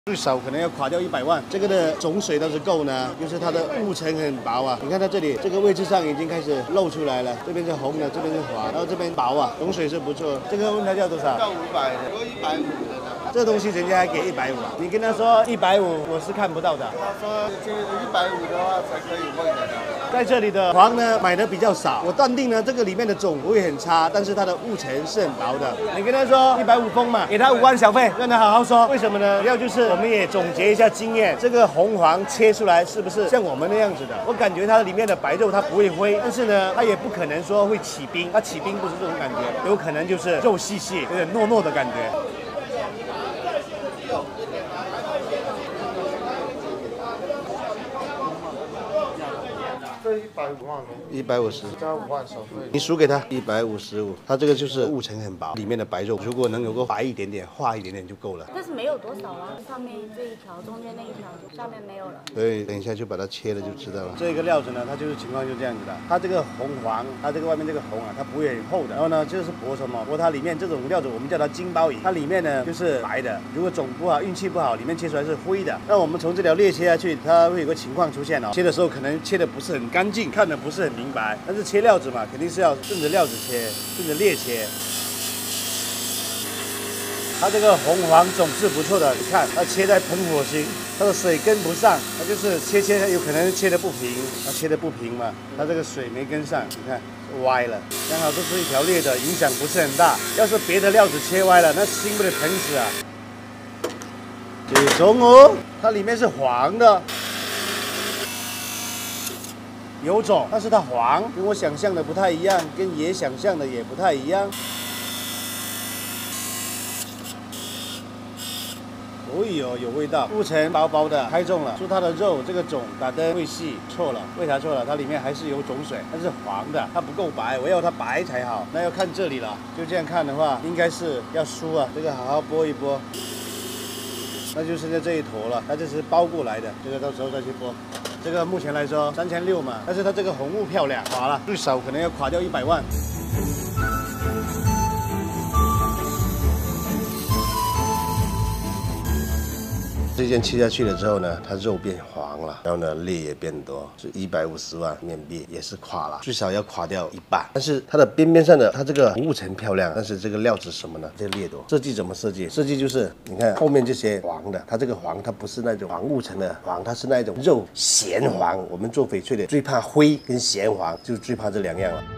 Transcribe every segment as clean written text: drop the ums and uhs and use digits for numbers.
最少可能要垮掉100万。这个的种水倒是够呢，就是它的雾层很薄啊。你看它这里这个位置上已经开始露出来了，这边是红的，这边是黄，然后这边薄啊，种水是不错。这个问他要多少？ 要500的，有150的。 这东西人家还给150啊，你跟他说150，我是看不到的。 他说这150的话才可以问的。 在这里的黄呢买的比较少，我断定呢这个里面的种不会很差，但是它的雾层是很薄的。你跟他说150封嘛，给他5万小费，让他好好说。为什么呢？主要就是我们也总结一下经验，这个红黄切出来是不是像我们那样子的？我感觉它里面的白肉它不会灰，但是呢它也不可能说会起冰，它起冰不是这种感觉，有可能就是肉细细，有点糯糯的感觉。 这150万 150 加5万小费， 你数给他155，它这个就是雾层很薄，里面的白肉如果能有个白一点点、化一点点就够了。 但是没有多少啊，上面这一条，中间那一条，下面没有了。 所以等一下就把它切了就知道了。这个料子呢，它就是情况就这样子的，它这个红黄，它这个外面这个红啊，它不会很厚的。然后呢，就是薄什么？薄它里面这种料子我们叫它金包银，它里面呢就是白的。如果种不好、运气不好，里面切出来是灰的。那我们从这条裂切下去，它会有个情况出现哦，切的时候可能切的不是很干净，看的不是很明白。但是切料子嘛，肯定是要顺着料子切，顺着裂切。 它这个红黄种是不错的，你看它切在喷火型，它的水跟不上，它就是切有可能切的不平，它切的不平嘛，它这个水没跟上，你看歪了，刚好这是一条裂的，影响不是很大。要是别的料子切歪了，那心不得疼死啊！这种哦，它里面是黄的，有种，但是它黄，跟我想象的不太一样，跟爷想象的也不太一样。 哦哟，有味道，雾层薄薄的，开中了。说它的肉这个种打得会细，错了，为啥错了？它里面还是有种水，但是黄的，它不够白，我要它白才好。那要看这里了，就这样看的话，应该是要酥啊。这个好好剥一剥，那就剩下这一坨了，它这是包过来的，这个到时候再去剥。这个目前来说3600嘛，但是它这个红雾漂亮，垮了，最少可能要垮掉100万。 这件切下去了之后呢，它肉变黄了，然后呢裂也变多，是150万缅币也是垮了，最少要垮掉1半。但是它的边边上的它这个雾层漂亮，但是这个料子什么呢？这个裂多。设计怎么设计？设计就是你看后面这些黄的，它这个黄它不是那种黄雾层的黄，它是那种肉咸黄。我们做翡翠的最怕灰跟咸黄，就最怕这2样了。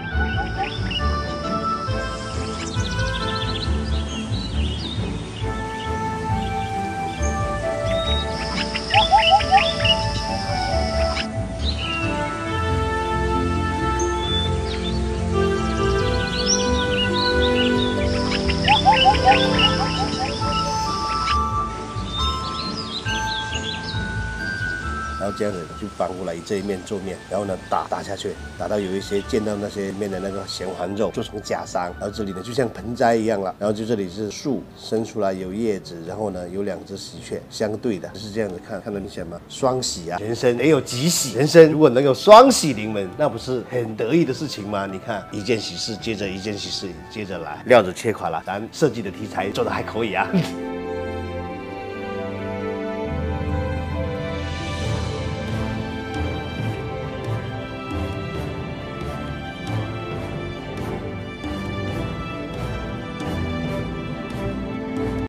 然后这样子就翻过来，这一面做面，然后呢打下去，打到有一些见到那些面的那个咸黄肉，做成假伤。然后这里呢就像盆栽一样了，然后就这里是树生出来有叶子，然后呢有2只喜鹊相对的，是这样子看得明显吗？双喜啊，人生得有吉喜，人生如果能有双喜临门，那不是很得意的事情吗？你看一件喜事接着一件喜事接着来，料子切垮了，咱设计的题材做的还可以啊。